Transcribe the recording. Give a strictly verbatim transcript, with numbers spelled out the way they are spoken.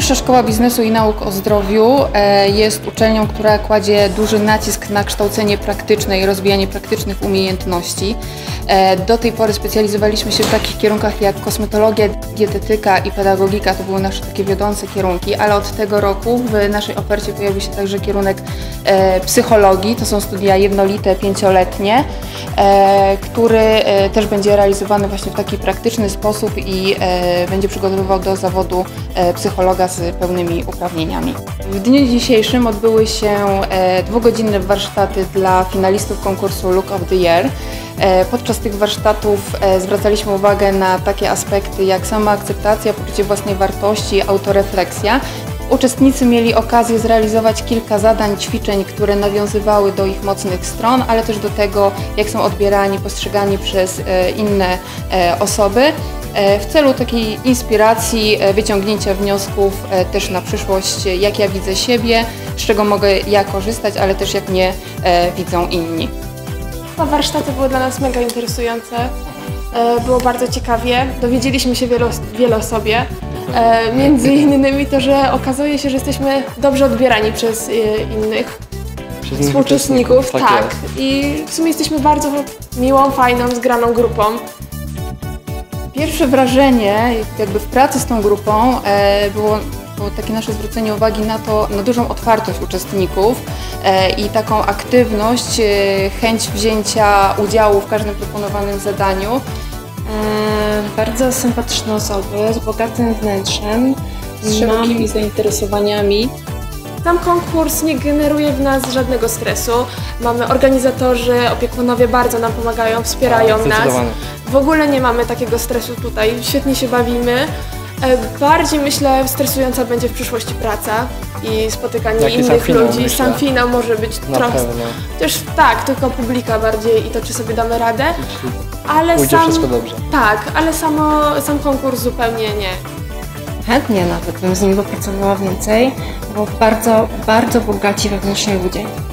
Wyższa Szkoła Biznesu i Nauk o Zdrowiu jest uczelnią, która kładzie duży nacisk na kształcenie praktyczne i rozwijanie praktycznych umiejętności. Do tej pory specjalizowaliśmy się w takich kierunkach jak kosmetologia, dietetyka i pedagogika. To były nasze takie wiodące kierunki, ale od tego roku w naszej ofercie pojawił się także kierunek psychologii. To są studia jednolite, pięcioletnie, który też będzie realizowany właśnie w taki praktyczny sposób i będzie przygotowywał do zawodu psychologa z pełnymi uprawnieniami. W dniu dzisiejszym odbyły się dwugodzinne warsztaty dla finalistów konkursu Look of the Year. Podczas tych warsztatów zwracaliśmy uwagę na takie aspekty jak samoakceptacja, poczucie własnej wartości, autorefleksja. Uczestnicy mieli okazję zrealizować kilka zadań, ćwiczeń, które nawiązywały do ich mocnych stron, ale też do tego, jak są odbierani, postrzegani przez inne osoby, w celu takiej inspiracji, wyciągnięcia wniosków też na przyszłość, jak ja widzę siebie, z czego mogę ja korzystać, ale też jak mnie widzą inni. Warsztaty były dla nas mega interesujące, było bardzo ciekawie, dowiedzieliśmy się wiele, wiele o sobie. E, między innymi to, że okazuje się, że jesteśmy dobrze odbierani przez e, innych przez współuczestników. Tak, tak. I w sumie jesteśmy bardzo miłą, fajną, zgraną grupą. Pierwsze wrażenie jakby w pracy z tą grupą e, było, było takie nasze zwrócenie uwagi na to, na dużą otwartość uczestników e, i taką aktywność, e, chęć wzięcia udziału w każdym proponowanym zadaniu. Bardzo sympatyczne osoby, z bogatym wnętrzem, z szerokimi zainteresowaniami. Sam konkurs nie generuje w nas żadnego stresu. Mamy organizatorzy, opiekunowie bardzo nam pomagają, wspierają nas. W ogóle nie mamy takiego stresu tutaj, świetnie się bawimy. Bardziej myślę stresująca będzie w przyszłości praca i spotykanie Jaki innych finał, ludzi. myślę. Sam finał może być Na trochę. pewno. Też tak, tylko publika bardziej i to, czy sobie damy radę. Ale Pójdzie sam, wszystko dobrze. Tak, ale samo, sam konkurs zupełnie nie. Chętnie nawet bym z nim popracowała więcej, bo bardzo, bardzo bogaci wewnętrznie ludzie.